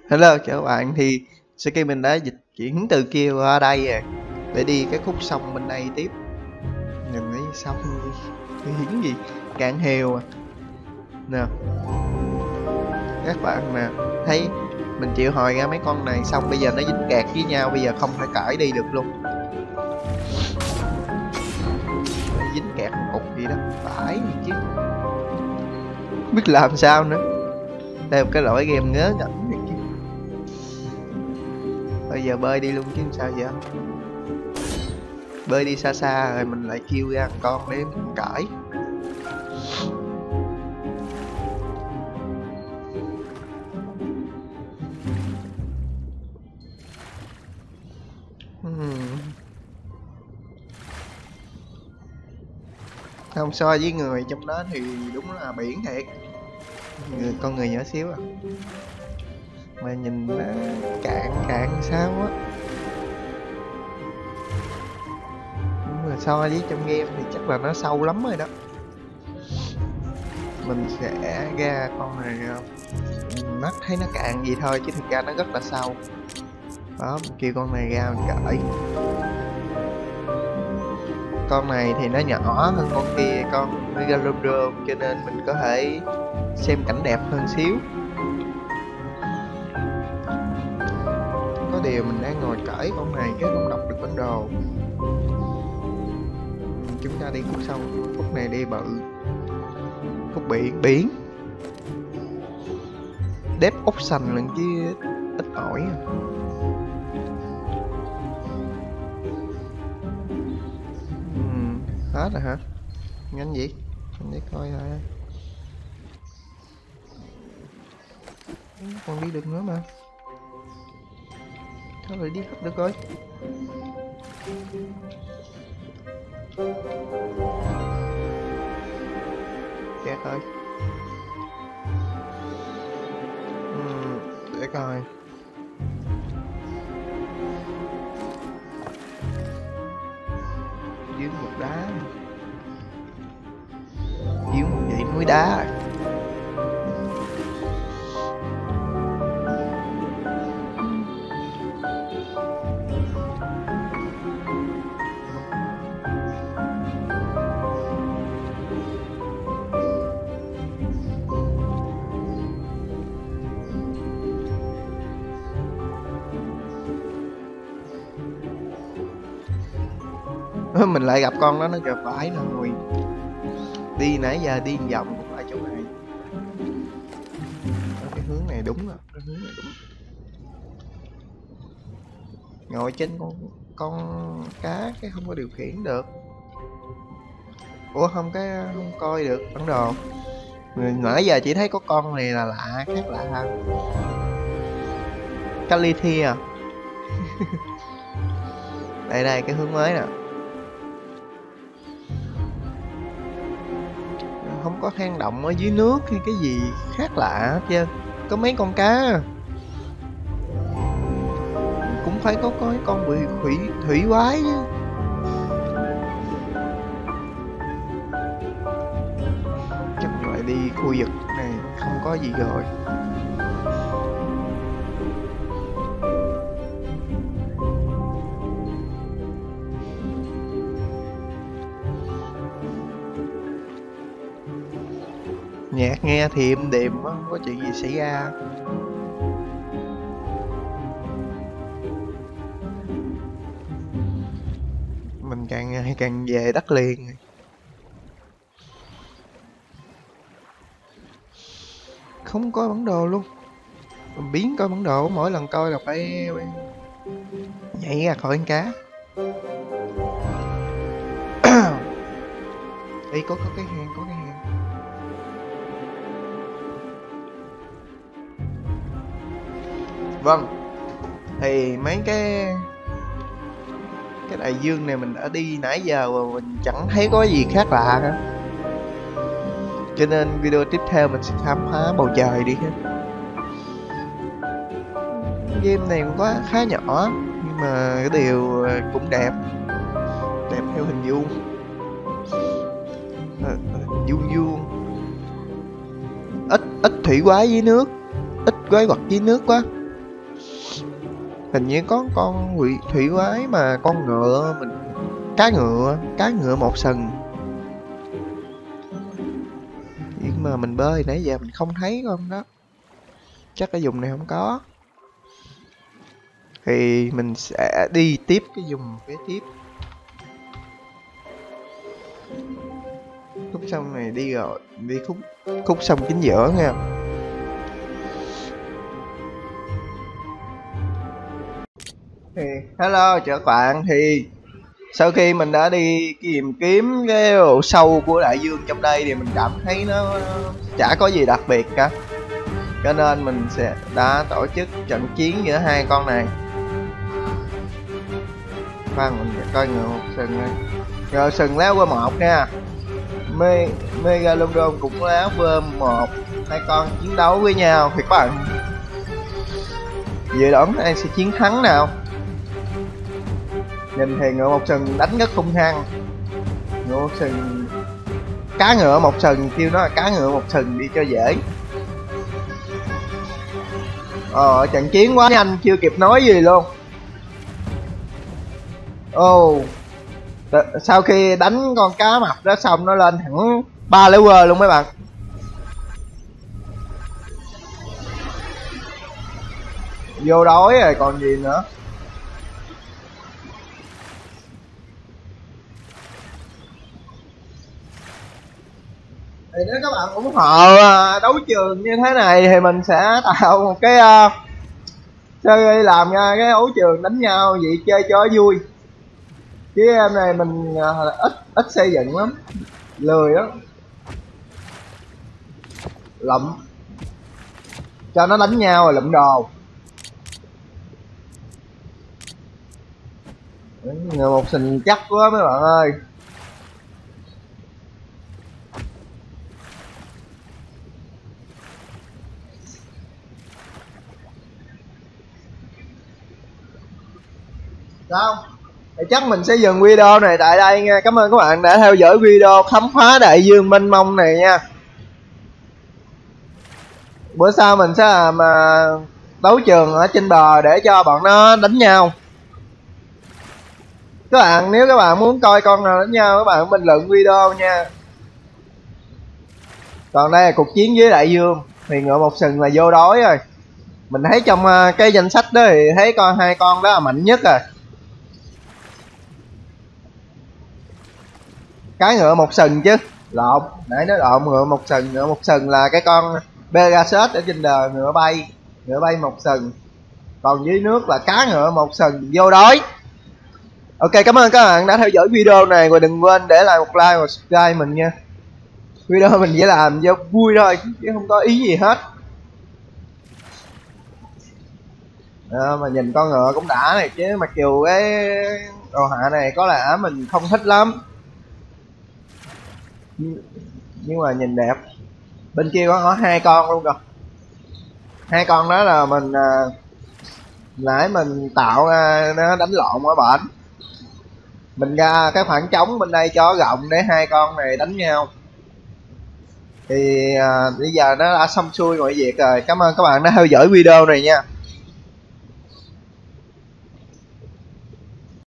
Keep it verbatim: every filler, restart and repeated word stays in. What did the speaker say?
Hello chào các bạn, thì sau khi mình đã dịch chuyển từ kia qua đây rồi để đi cái khúc sông bên đây tiếp. Nhìn thấy sông cái hiến gì cạn heo à nè các bạn nè, thấy mình chịu hồi ra mấy con này xong bây giờ nó dính kẹt với nhau, bây giờ không thể cởi đi được luôn, nó dính kẹt một cục gì đó phải gì chứ không biết làm sao nữa. Đây một cái lỗi game ngớ ngẩn này chứ. Bây giờ bơi đi luôn chứ sao vậy, bơi đi xa xa rồi mình lại kêu ra con để mình cởi. Hmm. Không, so với người trong đó thì đúng là biển thiệt, người, con người nhỏ xíu à mà nhìn nó cạn cạn sao á. Nhưng mà so với trong game thì chắc là nó sâu lắm rồi đó. Mình sẽ ra con này, mắt thấy nó cạn gì thôi chứ thực ra nó rất là sâu đó. Mình kêu con này ra mình cởi. Con này thì nó nhỏ hơn con kia, con Megalodon, cho nên mình có thể xem cảnh đẹp hơn xíu. Có điều mình đang ngồi cởi con này cái không đọc được bản đồ. Chúng ta đi khúc sông, khúc này đi bự, khúc biển biển đếp ốc sành lần chứ ít ỏi. Hết rồi hả? Nhanh gì? Mình để coi thôi. Còn đi được nữa mà. Thôi rồi đi hết được rồi. Kẹt thôi. Uhm, để coi. Dưới một đá, dưới một dãy núi đá. Mình lại gặp con đó, nó kìa phải rồi. Đi nãy giờ đi vòng cũng lại chỗ này. Cái hướng này đúng rồi, cái hướng này đúng. Ngồi trên con con cá cái không có điều khiển được. Ủa không, cái không coi được bản đồ. Người nãy giờ chỉ thấy có con này là lạ, khác lạ. Calithia. Đây đây cái hướng mới nè. Không có hang động ở dưới nước hay cái gì khác lạ hết trơn. Có mấy con cá cũng phải có có con bị thủy thủy quái chứ. Chắc lại đi khu vực này không có gì rồi. Nhạc nghe thì êm đềm, không có chuyện gì xảy ra. Mình càng ngày càng về đất liền. Không có bản đồ luôn. Mình biến coi bản đồ, mỗi lần coi là phải nhảy ra khỏi con cá. Ê, có, có cái hang, có cái hang. Vâng, thì mấy cái cái đại dương này mình đã đi nãy giờ mà mình chẳng thấy có gì khác lạ cả, cho nên video tiếp theo mình sẽ khám phá bầu trời đi ha. Game này cũng có khá nhỏ nhưng mà cái điều cũng đẹp, đẹp theo hình vuông, à, vuông vuông, ít ít thủy quái dưới nước, ít quái vật dưới nước quá. Hình như có con quỷ thủy quái mà con ngựa mình, cá ngựa, cá ngựa một sừng. Nhưng mà mình bơi nãy giờ mình không thấy con đó. Chắc cái vùng này không có. Thì mình sẽ đi tiếp cái vùng kế tiếp. Khúc sông này đi rồi, đi khúc khúc sông chính giữa nha. Thì hello chào các bạn, thì sau khi mình đã đi tìm kiếm cái độ sâu của đại dương trong đây thì mình cảm thấy nó chả có gì đặc biệt cả, cho nên mình sẽ đã tổ chức trận chiến giữa hai con này. Khoan mình coi ngựa một sừng này, ngựa sừng léo qua một nha. Me Megalodon cũng léo qua một, hai con chiến đấu với nhau thì các bạn dự đoán ai sẽ chiến thắng nào? Nhìn thì ngựa một sừng đánh rất hung hăng. Ngựa một sừng, cá ngựa một sừng, kêu nó là cá ngựa một sừng đi cho dễ. Ờ, trận chiến quá nhanh chưa kịp nói gì luôn. Ồ, oh, sau khi đánh con cá mập đó xong nó lên thẳng ba level luôn mấy bạn. Vô đói rồi còn gì nữa. Thì nếu các bạn ủng hộ đấu trường như thế này thì mình sẽ tạo một cái uh, chơi làm ra cái đấu trường đánh nhau vậy chơi cho vui. Chứ em này mình uh, ít ít xây dựng lắm, lười đó, lụm cho nó đánh nhau rồi lụm đồ. Người một sừng chắc quá mấy bạn ơi. Sao? Thì chắc mình sẽ dừng video này tại đây nha. Cảm ơn các bạn đã theo dõi video khám phá đại dương mênh mông này nha. Bữa sau mình sẽ làm uh, đấu trường ở trên bờ để cho bọn nó đánh nhau. Các bạn nếu các bạn muốn coi con nào đánh nhau các bạn bình luận video nha. Còn đây là cuộc chiến với đại dương thì ngựa một sừng là vô đối rồi. Mình thấy trong uh, cái danh sách đó thì thấy con hai con đó là mạnh nhất rồi. Cái ngựa một sừng chứ, lộn, nãy nói lộn, ngựa một sừng, ngựa một sừng là cái con Pegasus ở trên đời, ngựa bay, ngựa bay một sừng. Còn dưới nước là cá ngựa một sừng vô đói. Ok, cảm ơn các bạn đã theo dõi video này và đừng quên để lại một like và subscribe mình nha. Video mình chỉ làm cho vui thôi chứ không có ý gì hết. À, mà nhìn con ngựa cũng đã này chứ, mặc dù cái đồ họa này có lẽ mình không thích lắm nhưng mà nhìn đẹp. Bên kia có, có hai con luôn rồi, hai con đó là mình à, nãy mình tạo ra nó đánh lộn ở bển, mình ra cái khoảng trống bên đây cho rộng để hai con này đánh nhau. Thì à, bây giờ nó đã xong xuôi mọi việc rồi. Cảm ơn các bạn đã theo dõi video này nha.